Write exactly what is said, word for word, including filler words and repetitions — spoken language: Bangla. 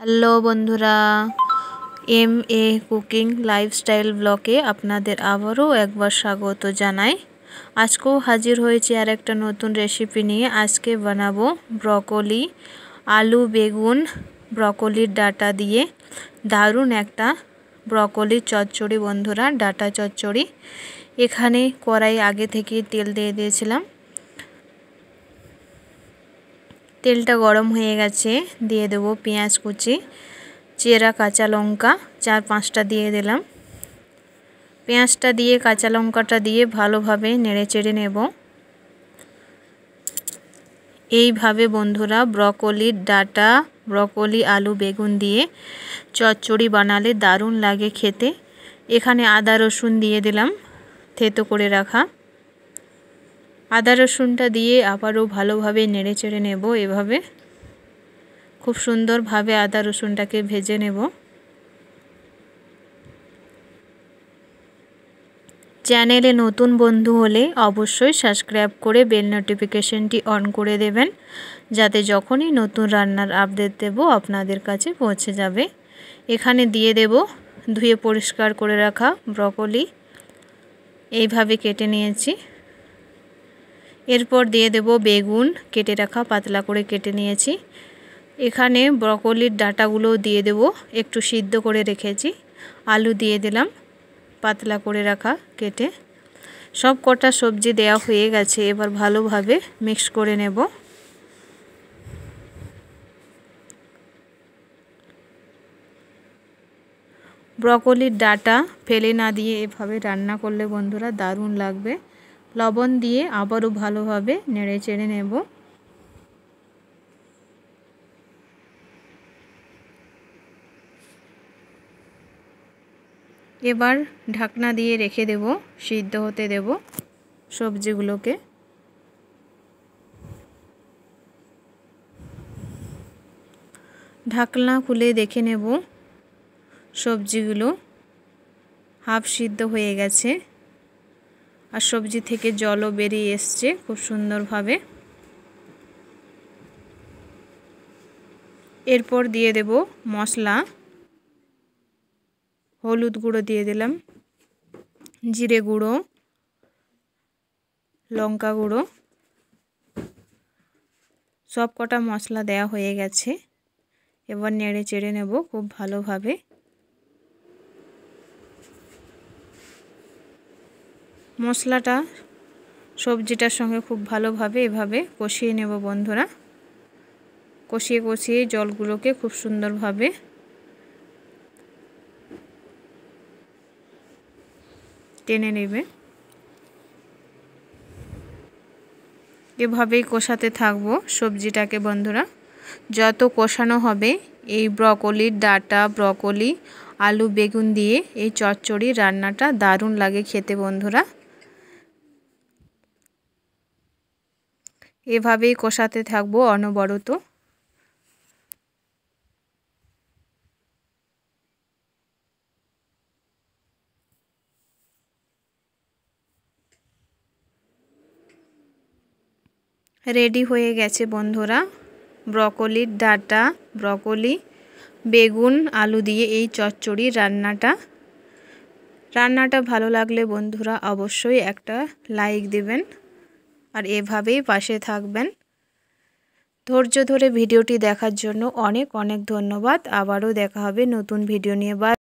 হ্যালো বন্ধুরা, এম এ কুকিং লাইফস্টাইল ব্লগে আপনাদের আবারও একবার স্বাগত জানাই। আজকেও হাজির হয়েছি আর একটা নতুন রেসিপি নিয়ে। আজকে বানাবো ব্রকলি, আলু, বেগুন, ব্রকলির ডাঁটা দিয়ে দারুণ একটা ব্রকলি চচ্চড়ি বন্ধুরা, ডাঁটা চচ্চড়ি। এখানে কড়াই আগে থেকে তেল দিয়ে দিয়েছিলাম। তেলটা গরম হয়ে গেছে, দিয়ে দেবো পেঁয়াজ কুচি, চেরা কাঁচা লঙ্কা চার পাঁচটা দিয়ে দিলাম। পেঁয়াজটা দিয়ে কাঁচা লঙ্কাটা দিয়ে ভালোভাবে নেড়ে চেড়ে নেব। এইভাবে বন্ধুরা ব্রকলির ডাঁটা, ব্রকলি, আলু, বেগুন দিয়ে চচ্চড়ি বানালে দারুণ লাগে খেতে। এখানে আদা রসুন দিয়ে দিলাম থেতো করে রাখা। আদা রসুনটা দিয়ে আবারও ভালোভাবে নেড়ে চেড়ে নেব। এভাবে খুব সুন্দরভাবে আদা রসুনটাকে ভেজে নেব। চ্যানেলে নতুন বন্ধু হলে অবশ্যই সাবস্ক্রাইব করে বেল নোটিফিকেশনটি অন করে দেবেন, যাতে যখনই নতুন রান্নার আপডেট দেব আপনাদের কাছে পৌঁছে যাবে। এখানে দিয়ে দেব ধুয়ে পরিষ্কার করে রাখা ব্রকলি, এইভাবে কেটে নিয়েছি। এরপর দিয়ে দেব বেগুন, কেটে রাখা পাতলা করে কেটে নিয়েছি। এখানে ব্রকলির ডাঁটাগুলো দিয়ে দেব, একটু সিদ্ধ করে রেখেছি। আলু দিয়ে দিলাম পাতলা করে রাখা কেটে। সব কটা সবজি দেওয়া হয়ে গেছে, এবার ভালোভাবে মিক্স করে নেব। ব্রকলির ডাঁটা ফেলে না দিয়ে এভাবে রান্না করলে বন্ধুরা দারুণ লাগবে। লবণ দিয়ে আবারও ভালোভাবে নেড়ে চেড়ে নেব। এবার ঢাকনা দিয়ে রেখে দেব, সিদ্ধ হতে দেব সবজিগুলোকে। ঢাকনা খুলে দেখে নেব সবজিগুলো হাফ সিদ্ধ হয়ে গেছে, আর সবজি থেকে জলও বেরিয়ে এসছে খুব সুন্দরভাবে। এরপর দিয়ে দেব মশলা। হলুদ গুঁড়ো দিয়ে দিলাম, জিরে গুঁড়ো, লঙ্কা গুঁড়ো, সব কটা মশলা দেওয়া হয়ে গেছে। এবার নেড়ে চেড়ে নেব খুব ভালোভাবে। মশলাটা সবজিটার সঙ্গে খুব ভালোভাবে এভাবে কষিয়ে নেব বন্ধুরা। কষিয়ে কষিয়ে জলগুলোকে খুব সুন্দরভাবে টেনে নেবে। এভাবেই কষাতে থাকবো সবজিটাকে বন্ধুরা। যত কষানো হবে এই ব্রকলির ডাঁটা, ব্রকলি, আলু, বেগুন দিয়ে এই চচ্চড়ি রান্নাটা দারুণ লাগে খেতে বন্ধুরা। এভাবেই কষাতে থাকবো অনবরত। রেডি হয়ে গেছে বন্ধুরা ব্রকলির ডাঁটা, ব্রকলি, বেগুন, আলু দিয়ে এই চচ্চড়ি রান্নাটা। রান্নাটা ভালো লাগলে বন্ধুরা অবশ্যই একটা লাইক দেবেন, আর এভাবেই পাশে থাকবেন। ধৈর্য ধরে ভিডিওটি দেখার জন্য অনেক অনেক ধন্যবাদ। আবারও দেখা হবে নতুন ভিডিও নিয়ে। বাই।